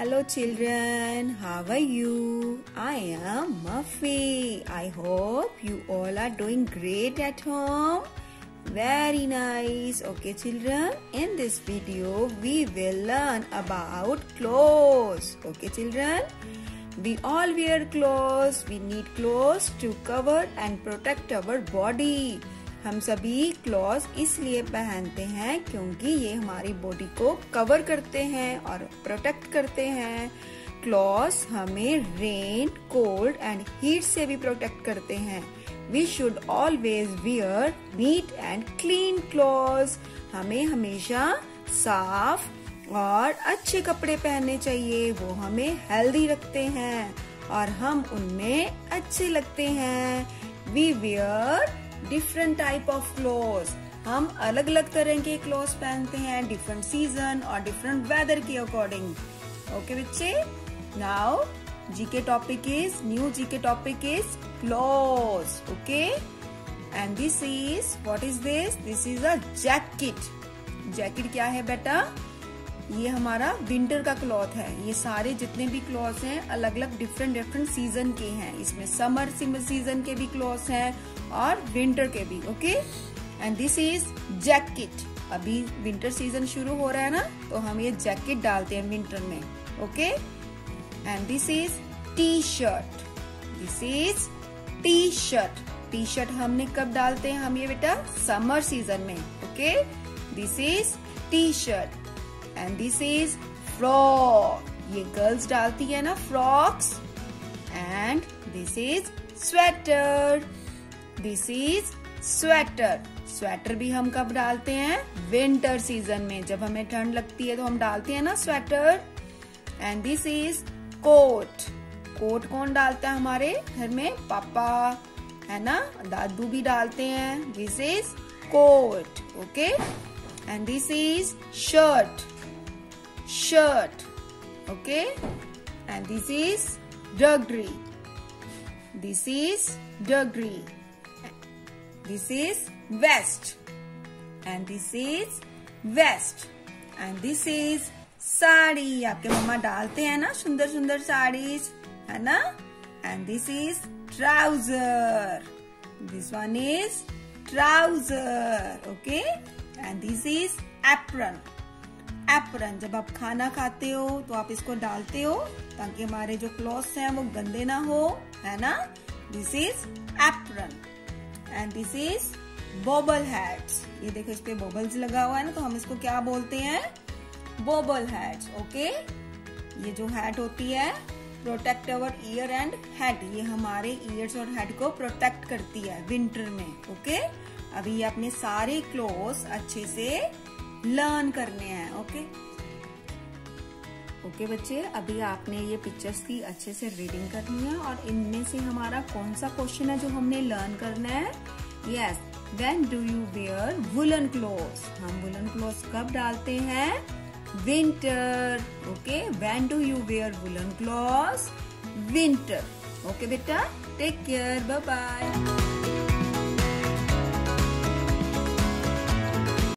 Hello children, how are you? I am Muffy. I hope you all are doing great at home. Very nice. Okay children, in this video we will learn about clothes. Okay children, we all wear clothes. We need clothes to cover and protect our body. हम सभी cloth इसलिए पहनते हैं क्योंकि ये हमारी body को cover करते हैं और प्रोटेक्ट करते हैं। क्लॉथ हमें रेन, कोल्ड एंड हीट से भी प्रोटेक्ट करते हैं। We should always wear neat and clean clothes. हमें हमेशा साफ और अच्छे कपड़े पहनने चाहिए। वो हमें हेल्दी रखते हैं और हम उनमें अच्छे लगते हैं। We wear different type of clothes. हम अलग अलग तरह के क्लोथ्स पहनते हैं डिफरेंट सीजन और डिफरेंट वेदर के अकॉर्डिंग। ओके बच्चे, now GK topic is clothes. Okay, and this is what is this is a jacket. Jacket क्या है बेटा? ये हमारा विंटर का क्लॉथ है। ये सारे जितने भी क्लॉथ्स हैं अलग अलग डिफरेंट सीजन के हैं। इसमें समर सीजन के भी क्लॉथ्स हैं और विंटर के भी। Okay, and this is jacket. अभी विंटर सीजन शुरू हो रहा है ना, तो हम ये जैकेट डालते हैं विंटर में। Okay, and this is T shirt. T shirt हमने कब डालते हैं हम ये बेटा? समर सीजन में। Okay, this is T shirt. And this is frock. ये गर्ल्स डालती है ना frocks. And this is sweater. Sweater भी हम कब डालते हैं? विंटर सीजन में। जब हमें ठंड लगती है तो हम डालते हैं ना sweater. And this is coat. Coat कौन डालता है हमारे घर में? पापा, है ना, दादू भी डालते हैं। This is coat. Okay, and this is shirt. Okay, and this is dungaree. This is vest, and this is sari. आपके मम्मा डालते हैं ना सुंदर सुंदर साड़ीज, है ना। and this is trouser. This one is trouser. Okay, and this is apron. जब आप खाना खाते हो तो आप इसको डालते हो ताकि हमारे जो क्लॉथ्स हैं वो गंदे ना हो, है ना। This is apron. And this is bobble hats. ये देखो इस पे बॉबल्स लगा हुआ है ना, तो हम इसको क्या बोलते हैं? बॉबल हैट्स। ओके, ये जो हैट होती है protect our ear and head. ये हमारे ईयर्स और हेड को प्रोटेक्ट करती है विंटर में। ओके, अभी ये अपने सारे क्लॉथ्स अच्छे से लर्न करने हैं। ओके बच्चे, अभी आपने ये पिक्चर्स की अच्छे से रीडिंग करनी है और इनमें से हमारा कौन सा क्वेश्चन है जो हमने लर्न करना है? Yes, when do you wear woollen clothes? हम वुलन क्लोथ्स कब डालते हैं? Winter. Okay, when do you wear woollen clothes? Winter. Okay बेटा, टेक केयर, बाय बाय।